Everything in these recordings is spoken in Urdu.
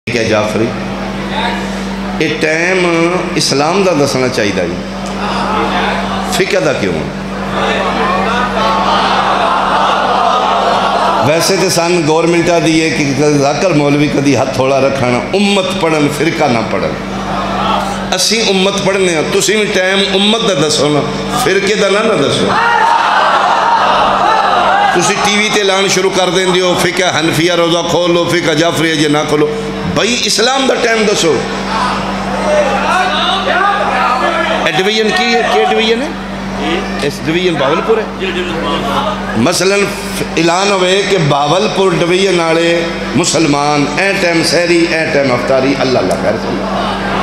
کہ جعفری یہ ٹائم اسلام دا دسنا چاہیے جی فقہ دا کیوں ویسے تو سن گورنمنٹا دیئے کہ ذاکر مولوی کدی ہاتھ تھوڑا رکھنا امت پڑھن فرقہ نہ پڑھن اسی امت پڑھنے ہیں تسی بھی ٹائم امت دا دسو نا فرقے دا نہ دسو تسی ٹی وی تے لان شروع کر دیں دیو فقہ حنفیہ روزہ کھولو فقہ جعفریہ جی نہ کھولو بھائی اسلام دا ٹائم دسو ڈویژن کی ہے کیا ڈویژن ہے اس ڈویژن باولپور ہے مثلا اعلان ہوئے کہ باولپور ڈویژن آڑے مسلمان اے ٹائم سہری اے ٹائم افطاری اللہ اللہ خیر صلی اللہ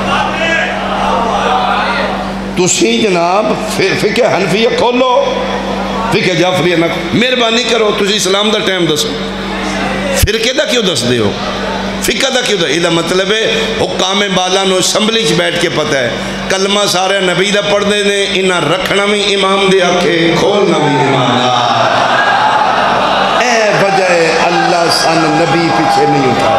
تسی جناب فقہ حنفیہ کھولو فقہ جعفریہ نہ مہربانی کرو تسی اسلام دا ٹائم دسو فرقے دا کیوں دس دے ہو فقہ دا کیوں دا یہ مطلب ہے حکام بالا نو اسمبلی چ بیٹھ کے پتہ ہے کلمہ سارے نبی دا پڑھ دے نے انہاں رکھنا بھی امام دے آکھے کھولنا بھی امام دا اے وجہ اللہ سن نبی پیچھے نہیں اٹھا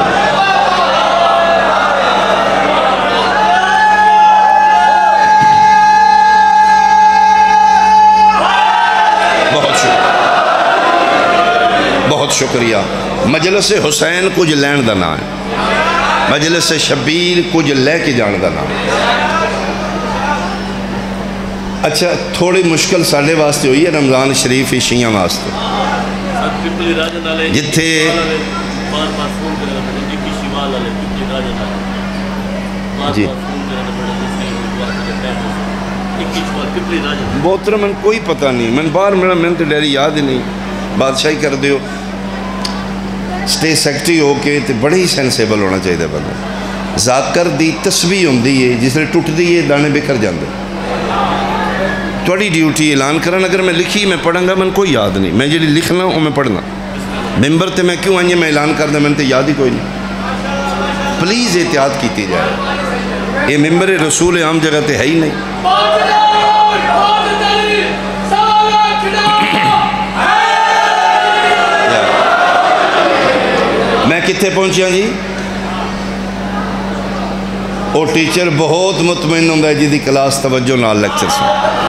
بہت شکریہ مجلس حسین کچھ لین دا نام ہے مجلس شبیر کچھ لے کے جان دا نام اچھا تھوڑی مشکل ساڑھے واسطے ہوئی ہے رمضان شریف شیعہ واسطے جتھے جی بہتر من کوئی پتہ نہیں من باہر میں تو ڈیری یاد ہی نہیں بادشاہی کر دیو سٹیٹ سیکٹری ہو کے تے بڑے ہی سینسیبل ہونا چاہیے بندہ ذاکر دی تسبیح ہوندی ہے جس نے ٹوٹ دی ہے دانے بکھر جاندے تھوڑی ڈیوٹی اعلان کرن اگر میں لکھی میں پڑھوں گا من کوئی یاد نہیں میں جی لکھنا ہوں میں پڑھنا ممبر تے میں کیوں آئیے میں اعلان کر دیں میں تے یاد ہی کوئی نہیں پلیز احتیاط کیتی جائے یہ ممبر رسول عام جگہ تے ہے ہی نہیں میں کتنے پہنچیا جی وہ ٹیچر بہت مطمئن ہوندہ ہے جی دی کلاس توجہ نال لیکچر سے